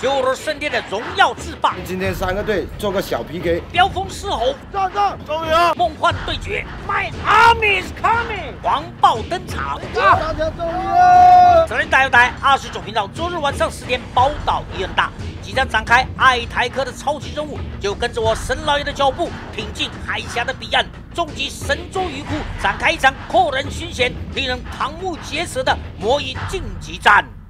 修罗圣殿的荣耀制霸。 今天3个队做个小 PK， 飙风狮吼， 上上，终于了！ 梦幻对决 ，My Army is coming， 黄暴登场。 大家终于了！ 责任大有台29频道，周日晚上10点，宝岛一恩大即将展开爱台客的超级任务，就跟着我神老爷的脚步，挺进海峡的彼岸，终极神州鱼库，展开一场扣人心弦、令人瞠目结舌的魔影晋级战。